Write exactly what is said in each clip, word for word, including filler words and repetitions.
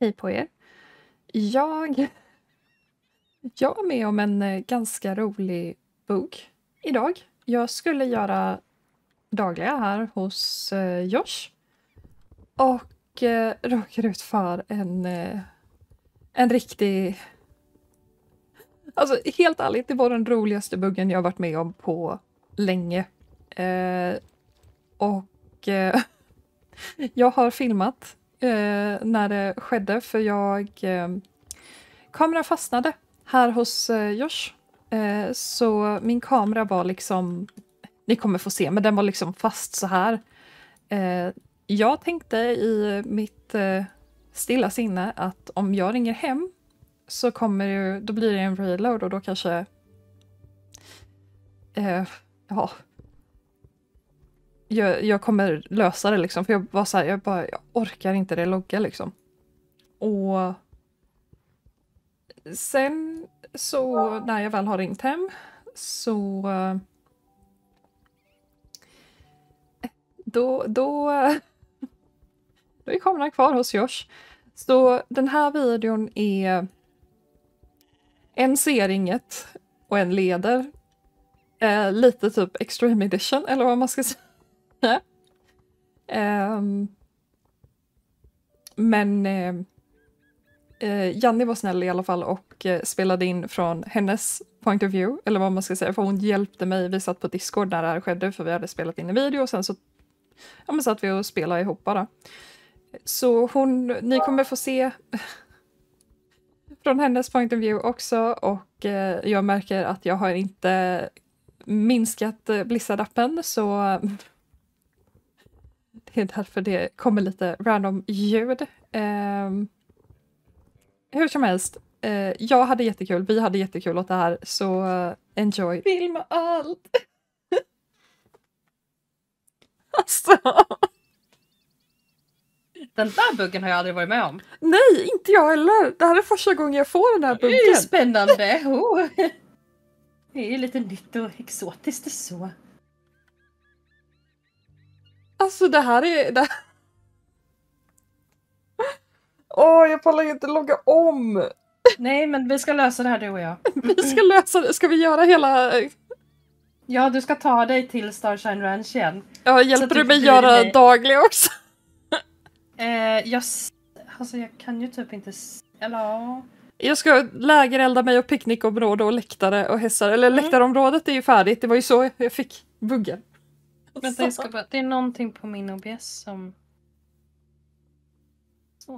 Hej på er. Jag, jag är med om en eh, ganska rolig bok idag. Jag skulle göra dagliga här hos eh, Josh. Och eh, råkar ut för en, eh, en riktig... Alltså helt ärligt, det var den roligaste buggen jag varit med om på länge. Eh, och eh, jag har filmat eh, när det skedde, för jag... Eh, kameran fastnade här hos eh, Josh. Eh, så min kamera var liksom... Ni kommer få se, men den var liksom fast så här. Eh, jag tänkte i mitt eh, stilla sinne att om jag ringer hem så kommer ju, då blir det en reload och då kanske... Eh, ja... Jag, jag kommer lösa det liksom, för jag var så här, jag bara, jag orkar inte det logga liksom. Och sen så när jag väl har ringt hem så då då då är kameran kvar hos Josh. Så den här videon är en ser inget och en leder. Eh, lite typ extreme edition eller vad man ska säga. um, men eh, eh, Janni var snäll i alla fall och eh, spelade in från hennes point of view, eller vad man ska säga, för hon hjälpte mig. Vi satt på Discord när det här skedde, för vi hade spelat in en video och sen så ja, men satt vi och spelade ihop bara. Så hon, ni kommer få se från hennes point of view också, och eh, jag märker att jag har inte minskat eh, Blizzard-appen, så det är därför det kommer lite random ljud. Eh, hur som helst, eh, jag hade jättekul, vi hade jättekul åt det här, så eh, enjoy. Filma allt! Alltså... Den där buggen har jag aldrig varit med om. Nej, inte jag heller. Det här är första gången jag får den här buggen. Det är spännande. Oh. Det är ju lite nytt och exotiskt och så. Alltså det här är... Det... Åh, oh, jag pallar ju inte logga om. Nej, men vi ska lösa det här, du och jag. Vi ska lösa det. Ska vi göra hela... Ja, du ska ta dig till Starshine Ranch igen. Ja, hjälper du mig göra mig... dagliga också? Eh, jag... Alltså, jag kan ju typ inte... Eller ja... Jag ska lägerelda mig och picknickområde och läktare och hästar. Eller mm. läktarområdet är ju färdigt. Det var ju så jag fick buggen. Vänta, jag ska bara... Det är någonting på min O B S som... Så.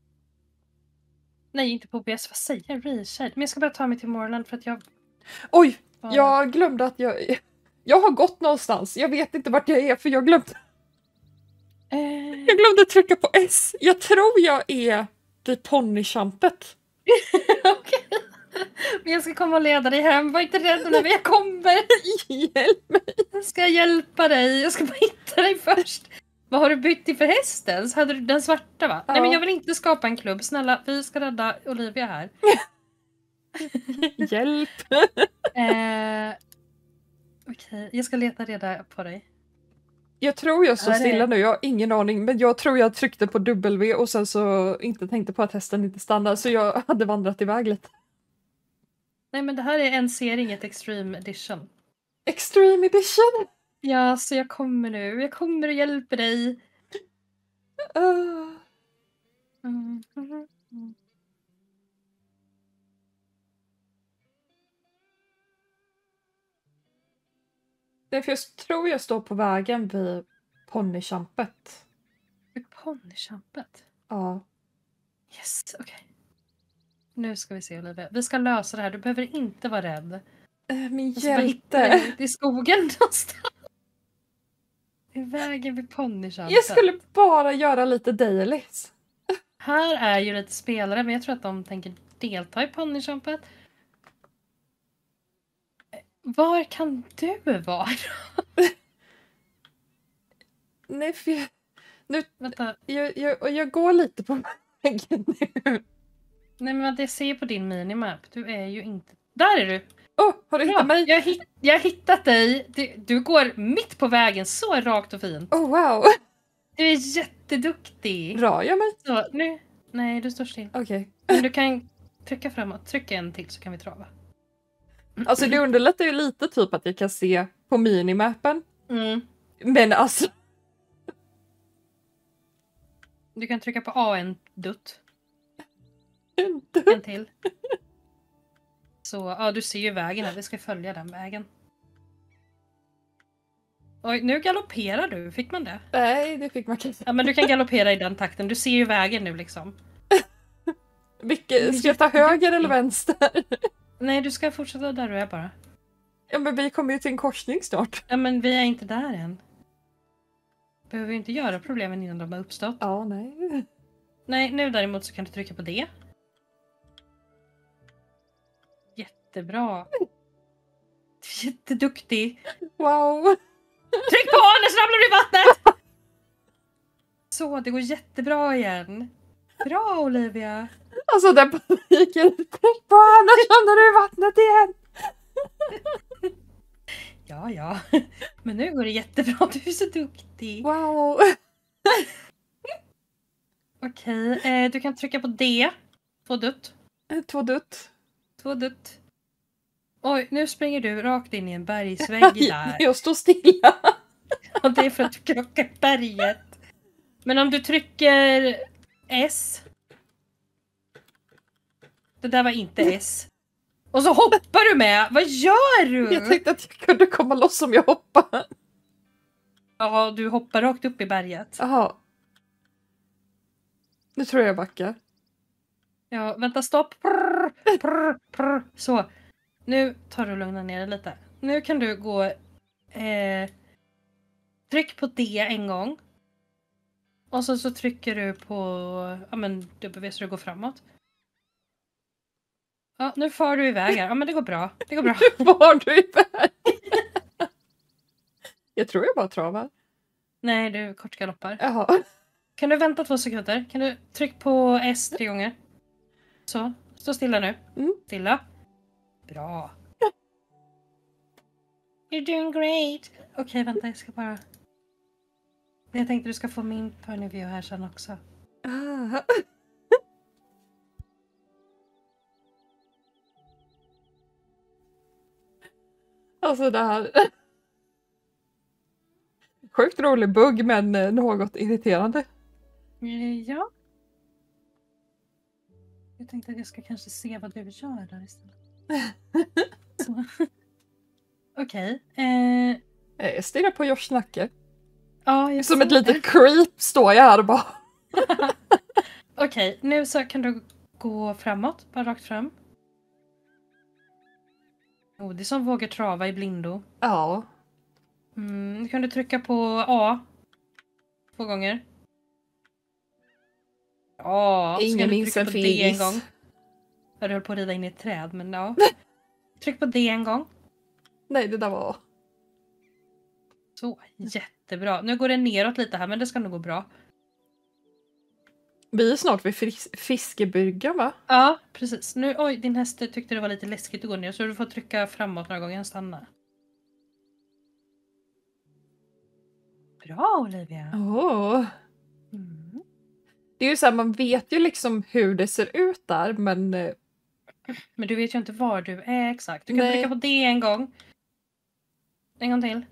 Nej, inte på O B S. Vad säger jag? Reshade. Men jag ska bara ta mig till Moreland för att jag... Oj! Bara... Jag glömde att jag... Jag har gått någonstans. Jag vet inte vart jag är, för jag glömde... Eh... Jag glömde trycka på S. Jag tror jag är vid ponnychampet. Okej. Men jag ska komma och leda dig hem. Var inte rädd när jag kommer. Hjälp mig. Jag ska hjälpa dig. Jag ska bara hitta dig först. Vad har du bytt till för hästen? Så hade du den svarta, va? Ja. Nej, men jag vill inte skapa en klubb. Snälla, vi ska rädda Olivia här. Hjälp. eh... Okej, okay. Jag ska leta reda på dig. Jag tror jag står stilla nu, jag har ingen aning, men jag tror jag tryckte på W och sen så inte tänkte på att hästen inte stannade, så jag hade vandrat iväg lite. Nej, men det här är en serie, inget Extreme Edition. Extreme Edition? Ja, så jag kommer nu. Jag kommer och hjälper dig. Uh. Mm. Mm. Mm. Nej, för jag tror jag står på vägen vid ponnychampet. Vid ponnychampet? Ja. Yes, okej. Okay. Nu ska vi se, Olivia. Vi ska lösa det här. Du behöver inte vara rädd. Äh, min hjälte. Det är skogen någonstans. I vägen vid ponnychampet. Jag skulle bara göra lite dailies. Här är ju lite spelare, men jag tror att de tänker delta i ponnychampet. Var kan du vara? Nej, för jag, nu, vänta. Jag, jag, jag går lite på vägen nu. Nej, men jag ser på din minimap. Du är ju inte... Där är du! Åh, oh, har du Bra. hittat mig? Jag, hit, jag har hittat dig. Du, du går mitt på vägen, så rakt och fint. Oh, wow. Du är jätteduktig. Drar jag mig? Så, nu. Nej, du står still. Okej. Okay. Men du kan trycka framåt. Tryck en till så kan vi trava. Alltså det underlättar ju lite typ att jag kan se på minimappen. Mm. Men alltså... Du kan trycka på A en dutt. En dutt? En till. Så, ja du ser ju vägen här. Vi ska följa den vägen. Oj, nu galopperar du. Fick man det? Nej, det fick man kanske. Ja, men du kan galoppera i den takten. Du ser ju vägen nu liksom. Vilket, ska jag ta höger eller vänster? Nej, du ska fortsätta där du är bara. Ja, men vi kommer ju till en korsning snart. Ja, men vi är inte där än. Behöver vi inte göra problemen innan de har uppstått. Ja, nej. Nej, nu däremot så kan du trycka på det. Jättebra. Jätteduktig. Wow. Tryck på A, annars ramlar du i vattnet! Så, det går jättebra igen. Bra, Olivia. Alltså den paniken. Tryck på annars ramlar du i vattnet igen. Ja, ja. Men nu går det jättebra. Du är så duktig. Wow. Okej, eh, du kan trycka på D. Två dutt. Två dutt. Två dutt. Oj, nu springer du rakt in i en bergsvägg där. Jag står stilla. Och det är för att du krockar berget. Men om du trycker S. Det där var inte S. Och så hoppar du med. Vad gör du? Jag tänkte att jag kunde komma loss om jag hoppar. Ja, du hoppar rakt upp i berget. Jaha. Nu tror jag jag backar. Ja, vänta, stopp. Prr, prr, prr. Så. Nu tar du och lugna ner dig lite. Nu kan du gå... Eh, tryck på D en gång. Och så, så trycker du på ja, men, W så du går framåt. Ja, nu far du iväg här. Ja, men det går bra. Det går bra. Nu far du iväg. Jag tror jag bara travar. Nej, du kortgaloppar. Jaha. Kan du vänta två sekunder? Kan du trycka på S tre gånger? Så, stå stilla nu. Mm. Stilla. Bra. You're doing great. Okej, okay, vänta, jag ska bara... Jag tänkte du ska få min point of view här sen också. Ah. Alltså det här... Sjukt rolig bugg men något irriterande. Ja. Jag tänkte att jag ska kanske se vad du gör där istället. Okej. Okay. Eh... Jag stirrar på Josh nacke. Ja, jag som ett litet creep står jag här och bara... Okej, okay, nu så kan du gå framåt, bara rakt fram. Oh, det är som vågar trava i blindo. Ja. Mm, nu kan du trycka på A. Två gånger. Ja, ingen minns en D en gång. Jag höll på att rida in i ett träd, men ja. Tryck på D en gång. Nej, det där var... Så, jättebra. Nu går det neråt lite här, men det ska nog gå bra. Vi är snart vid fris- fiskebryggan, va? Ja, precis. Nu, oj, din häst tyckte det var lite läskigt att gå ner, så du får trycka framåt några gånger och stanna. Bra, Olivia. Åh. Mm. Det är ju så här, man vet ju liksom hur det ser ut där, men... Men du vet ju inte var du är exakt. Du kan Nej. trycka på D en gång. En gång till.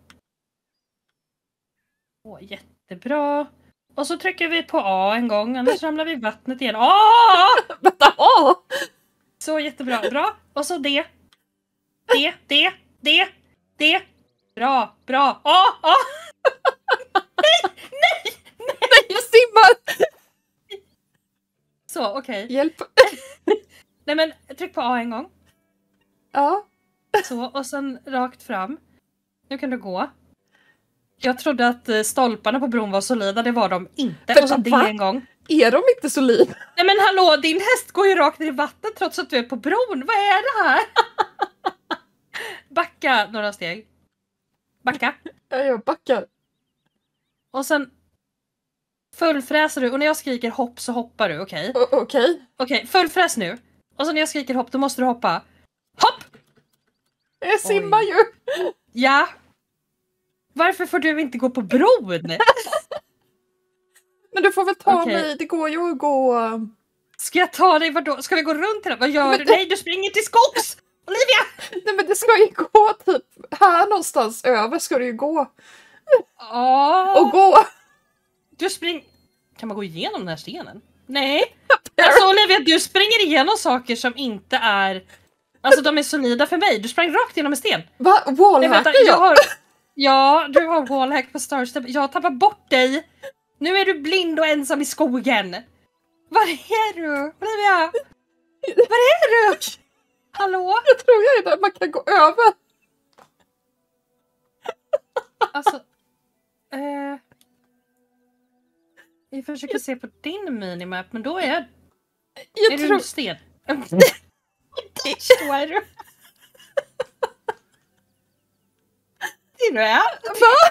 Åh, jättebra. Och så trycker vi på A en gång, annars ramlar vi i vattnet igen. Åh! Vänta, åh! Så jättebra. Bra. Och så D. D, D, D, D. Bra, bra. Åh, åh! Nej, nej, nej! Nej, jag simmar! Så, okej. Okay. Hjälp! Nej, men tryck på A en gång. Ja. Så, och sen rakt fram. Nu kan du gå. Jag trodde att stolparna på bron var solida, det var de inte. För och så D va? en gång. Är de inte solida? Nej men hallå, din häst går ju rakt ner i vattnet trots att du är på bron. Vad är det här? Backa några steg. Backa. Ja, jag backar. Och sen fullfräser du och när jag skriker hopp så hoppar du, okej? Okay? Okej. Okay. Okej, okay, fullfräs nu. Och så när jag skriker hopp då måste du hoppa. Hopp! Jag simmar Oj. ju. Ja. Varför får du inte gå på bron? Men du får väl ta okay. mig, det går ju att gå Ska jag ta dig, vadå? Ska vi gå runt hela? Vad gör du? Nej, du springer till skogs! Olivia! Nej men det ska ju gå typ här någonstans över ska det ju gå. Ja. Och gå! Du springer... Kan man gå igenom den här stenen? Nej. Alltså Olivia, du springer igenom saker som inte är... Alltså de är solida för mig. Du sprang rakt genom en sten. Va? Wallhackar jag? jag? Har... Ja, du har wallhack på Starstep. Jag har tappat bort dig. Nu är du blind och ensam i skogen. Var är du? Olivia? Var är du? Hallå? Jag tror jag är där man kan gå över. Alltså... Eh... Jag försöker se på din minimap, men då är jag... Jag är tror... du en sten? Står du? Det du är. Va?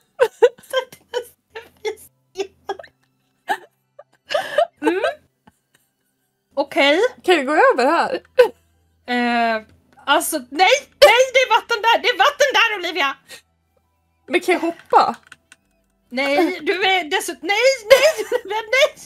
Mm. Okej. Okay. Kan jag gå över här? Eh, alltså, nej! Nej, det är vatten där! Det är vatten där, Olivia! Men kan jag hoppa? Nej, du är dessutom... Nej, nej! Nej!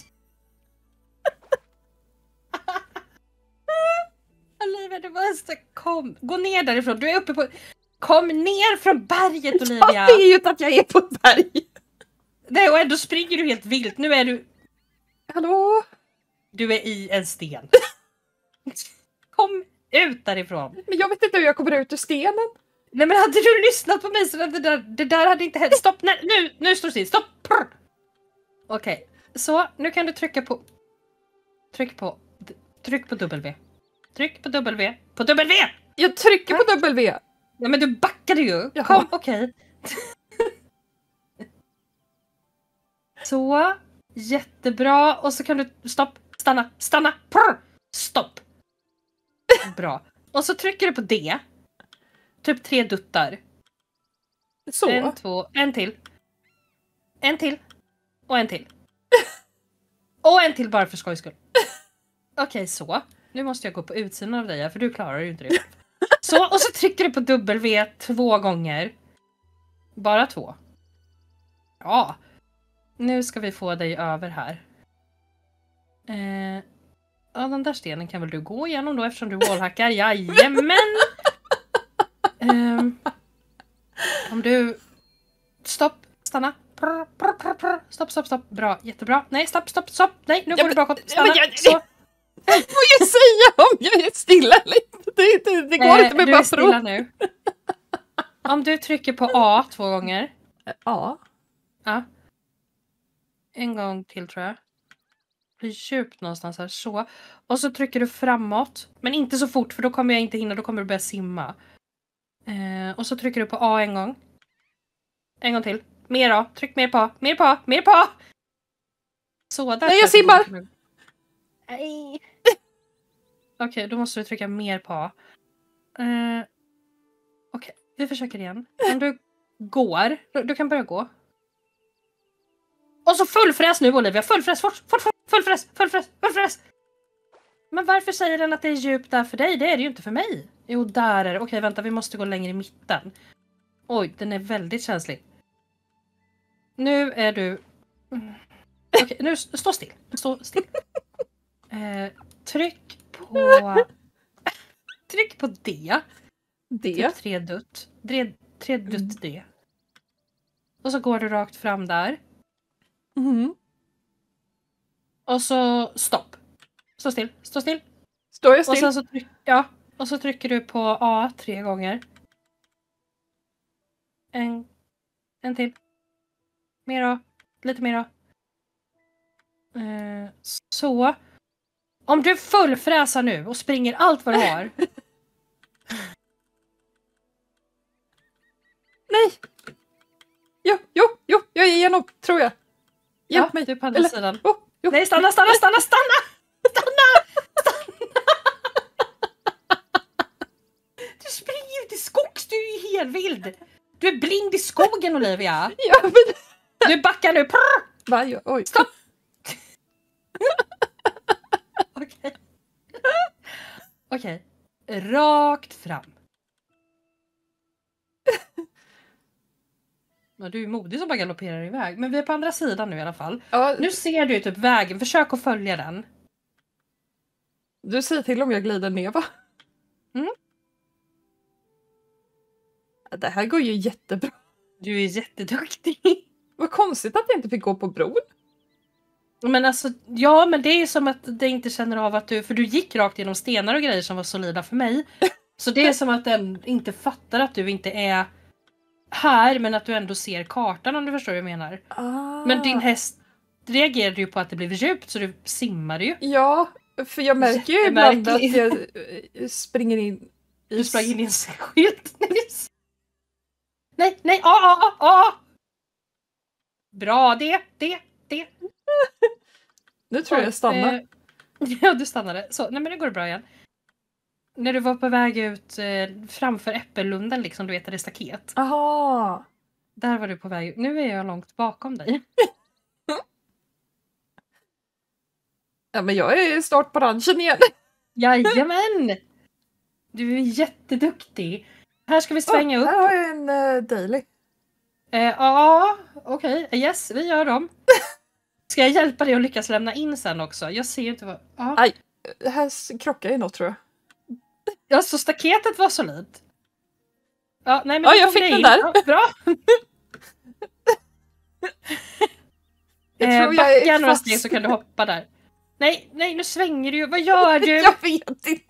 Olivia, du måste... Kom, gå ner därifrån. Du är uppe på... Kom ner från berget, Olivia! Jag ser ju inte att jag är på ett berg. Nej, och ändå springer du helt vilt. Nu är du... Hallå? Du är i en sten. Kom ut därifrån. Men jag vet inte hur jag kommer ut ur stenen. Nej, men hade du lyssnat på mig så det där, det där hade inte hänt. Stopp, nej, nu, nu står det still. Stopp! Okej, okay. Så nu kan du trycka på... Tryck på... Tryck på W. Tryck på W. På W! Jag trycker på W. Ja, men du backade ju. Jaha. Kom, okej. Okay. Så. Jättebra. Och så kan du... Stopp. Stanna. Stanna. Prr. Stopp. Bra. Och så trycker du på D. Typ tre duttar. Så. En, två, en till. En till. Och en till. Och en till bara för skojs skull. Okej, okay, så. Nu måste jag gå på utsidan av dig, för du klarar ju inte det. Så, och så trycker du på W två gånger. Bara två. Ja. Nu ska vi få dig över här. Eh, ja, den där stenen kan väl du gå igenom då eftersom du wallhackar. Jajamän! Um, om du... Stopp, stanna. Prr, prr, prr, prr. Stopp, stopp, stopp. Bra, jättebra. Nej, stopp, stopp, stopp. Nej, nu går ja, du bakåt. Stanna. Jag, så. jag får ju säga om jag är stilla lite. Det, det, det går eh, inte med du bara är stilla nu. Om du trycker på A två gånger. Ja. Ja. En gång till tror jag. Det är djupt någonstans här. Så. Och så trycker du framåt. Men inte så fort för då kommer jag inte hinna. Då kommer du börja simma. Eh, och så trycker du på A en gång. En gång till. Mer A. Tryck mer på A. Mer på A. Mer på A. Så där. Nej, jag simmar. Nej. Okej, okay, då måste du trycka mer på A. Eh, Okej, okay, vi försöker igen. Om du går. Du, du kan börja gå. Och så fullfräs nu, Olivia. Fullfräs, fort, fort, fort. Fullfräs, fullfräs, fullfräs. Men varför säger den att det är djupt där för dig? Det är det ju inte för mig. Jo, där är det. Okej, vänta, vi måste gå längre i mitten. Oj, den är väldigt känslig. Nu är du... Okej, nu stå still. Stå still. Eh, tryck på... Tryck på D. D. Typ tre dutt. Tre, tre dutt D. Och så går du rakt fram där. Mm. Och så stopp. Stå still. Stå still. Står jag still? Och sen så tryck, ja. Och så trycker du på A tre gånger. En. En till. Mer A. Lite mer A. Eh, så. Om du fullfräsar nu och springer allt vad du har. Nej! Jo, jo, jo, jag är igenom, tror jag. Hjälp Ja, mig. du är på andra Eller- sidan. Oh, jo. Nej, stanna, stanna, stanna, stanna! Stanna! Stanna! Du springer ut i skogs, du är ju helt vild. Du är blind i skogen, Olivia. Ja, men... Du backar nu. Prr! Va, jo, oj. Stopp! Okej. Okej. Rakt fram. Ja, du är modig som bara galopperar iväg. Men vi är på andra sidan nu i alla fall. Ja, Nu ser du typ vägen. Försök att följa den. Du säger till om jag glider ner, va? Mm. Det här går ju jättebra. Du är jätteduktig. Vad konstigt att jag inte fick gå på bron. Men alltså, ja men det är som att det inte känner av att du, för du gick rakt genom stenar och grejer som var solida för mig. Så det är som att den inte fattar att du inte är här, men att du ändå ser kartan, om du förstår vad jag menar. Ah. Men din häst reagerade ju på att det blev djupt, så du simmade ju. Ja, för jag märker ju ibland att jag eh, springer in i... Du sprang in i en skylt. Nej, nej, ah, ah, ah, ah. Bra, det, det, det. Nu tror jag jag stannar. Eh, ja, du stannade. Så, nej men det går bra igen. När du var på väg ut eh, framför Äppellunden, liksom, du vet, där det är staket. Aha. Där var du på väg. Nu är jag långt bakom dig. Ja, men jag är snart på ranchen igen. Jajamän! Du är jätteduktig. Här ska vi svänga oh, upp. Här har jag en uh, daily. Ja, eh, ah, okej. Okay. Yes, vi gör dem. Ska jag hjälpa dig att lyckas lämna in sen också? Jag ser inte vad... Ah. Aj, här krockar ju något, tror jag. Ja, så staketet var solid. Ja, nej, men ja, jag fick den in. Där. Ja, bra. jag tror eh, jag backa några steg så kan du hoppa där. Nej, nej, nu svänger du ju. Vad gör du? Jag vet inte.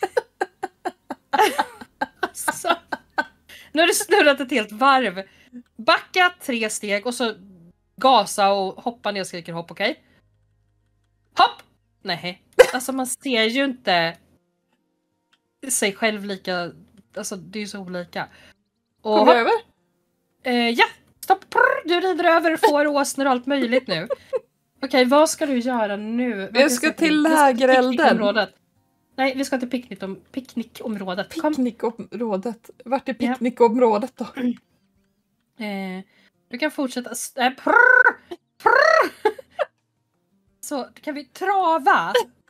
alltså. Nu har du snurrat ett helt varv. Backa tre steg och så gasa och hoppa ner och skriker hopp, okej? Okay? Hopp! Nej, alltså man ser ju inte sig själv lika, alltså det är ju så olika. Och Kom jag över? Eh, ja, stopp! Prr, du rider över får åsnor och allt möjligt nu. Okej, okay, vad ska du göra nu? Jag ska till lägerelden. Nej, vi ska till picknickom- picknickområdet. Picknickområdet. Vart är picknickområdet då? Eh, du kan fortsätta... Äh, prr, prr. Så kan vi trava.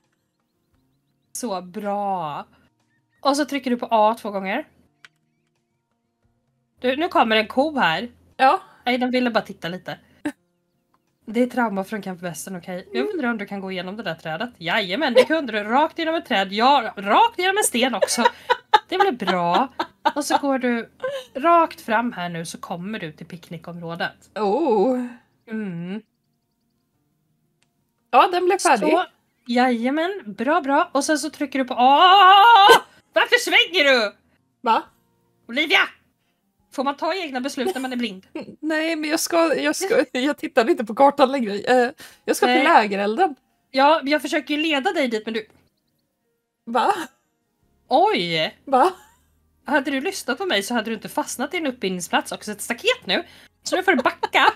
Så bra. Och så trycker du på A två gånger. Du, nu kommer en ko här. Ja. Nej, den ville bara titta lite. Det är trauma från Camp Western, okej. Okay? Jag undrar om du kan gå igenom det där trädet. Jajamän, det kunde du. Rakt genom ett träd. Ja, rakt genom en sten också. Det blir bra. Och så går du rakt fram här nu, så kommer du till picknickområdet. Oh. Mm. Ja, den blev färdig. Så, jajamän, bra, bra. Och sen så trycker du på A. Varför svänger du? Va? Olivia! Får man ta egna beslut när man är blind? Nej, men jag ska, jag ska, jag tittar inte på kartan längre. Jag ska till lägerelden. Ja, jag försöker ju leda dig dit, men du... Va? Oj! Va? Hade du lyssnat på mig så hade du inte fastnat i en uppbindningsplats och ett staket nu. Så nu får du backa.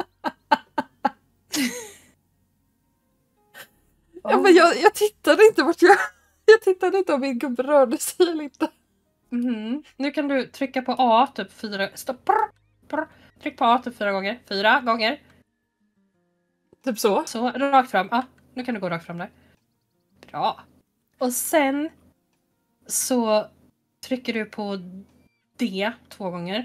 Ja, men jag, jag tittade inte vart jag... Jag tittade inte om min gubbe rörde sig eller inte. Mm. Nu kan du trycka på A typ fyra... Stopp! Prr, prr. Tryck på A typ fyra gånger. Fyra gånger. Typ så. Så, rakt fram. Ah, nu kan du gå rakt fram där. Bra. Och sen så trycker du på D två gånger.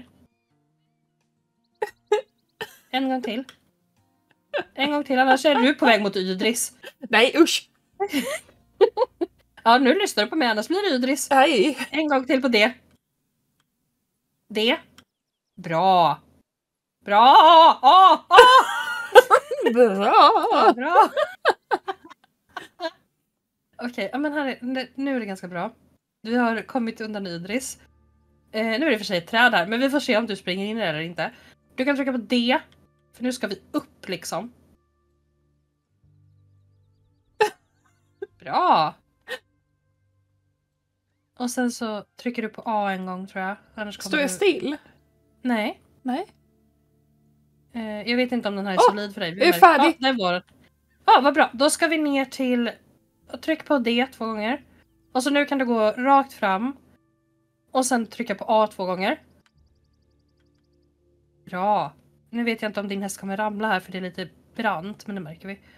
En gång till. En gång till, annars är du på väg mot Ydris. Nej, usch! Ja, nu lyssnar du på mig, annars blir det Ydris. Nej. En gång till på D. D. Bra. Bra! Oh, oh! Bra! Bra! Okej, okay, ja, men här är, nu är det ganska bra. Vi har kommit undan Ydris. Eh, nu är det för sig ett träd här, men vi får se om du springer in eller inte. Du kan trycka på D, för nu ska vi upp liksom. Bra! Och sen så trycker du på A en gång, tror jag. Annars kommer Står jag du... still? Nej. Nej. Eh, jag vet inte om den här är oh, solid för dig. Jag är färdig. Ja, det var den. Ja, vad bra. Då ska vi ner till... Tryck på D två gånger. Och så nu kan du gå rakt fram. Och sen trycka på A två gånger. Bra. Nu vet jag inte om din häst kommer ramla här, för det är lite brant, men det märker vi.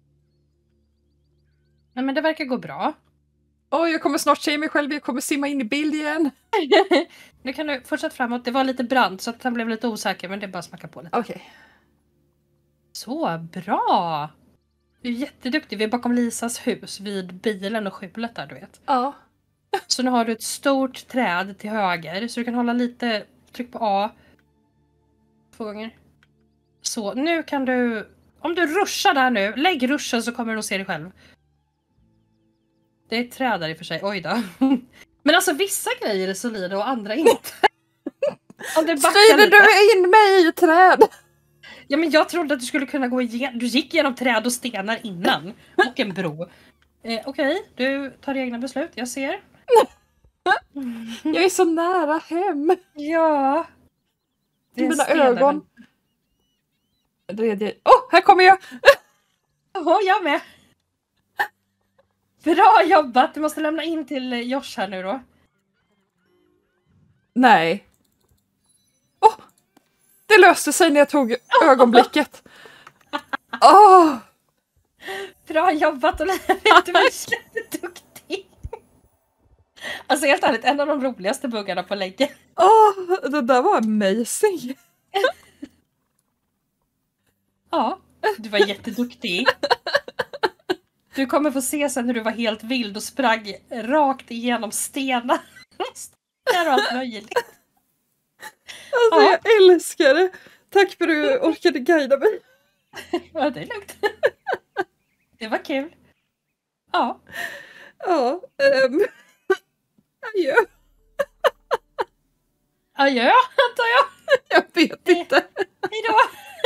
Nej, men det verkar gå bra. Åh, oh, jag kommer snart se mig själv. Jag kommer simma in i bild igen. Nu kan du fortsätta framåt. Det var lite brant så att han blev lite osäker, men det är bara att smacka på lite. Okej. Okay. Så, bra! Du är jätteduktig. Vi är bakom Lisas hus vid bilen och skjulet där, du vet. Ja. Så nu har du ett stort träd till höger. Så du kan hålla lite... Tryck på A. Två gånger. Så, nu kan du... Om du ruschar där nu. Lägg ruschen så kommer du nog se dig själv. Det är ett träd där i och för sig. Oj då. Men alltså vissa grejer är solida och andra inte. Om det backar Strider lite. du in mig i träd? Ja, men jag trodde att du skulle kunna gå igenom... Du gick genom träd och stenar innan. Och en bro. Eh, Okej, okay. Du tar egna beslut. Jag ser. Jag är så nära hem. Ja. Det är Mina stenar, ögon. Tredje. Åh, oh, här kommer jag! Åh, oh, jag med. Bra jobbat. Du måste lämna in till Josh här nu då. Nej. Åh! Oh, det löste sig när jag tog ögonblicket. Åh! Oh. Bra jobbat och vet du vad, jätteduktig. Alltså helt ärligt, en av de roligaste buggarna på läggen. Åh, oh, det där var amazing. Ja, du var jätteduktig. Du kommer få se sen när du var helt vild och sprang rakt igenom stenar. Stenar och allt möjligt. Alltså ja. Jag älskar det. Tack för att du orkade guida mig. Ja, det är lugnt. Det var kul. Ja. Ja. Um, adjö. Adjö, antar jag. Jag vet inte. Hej då.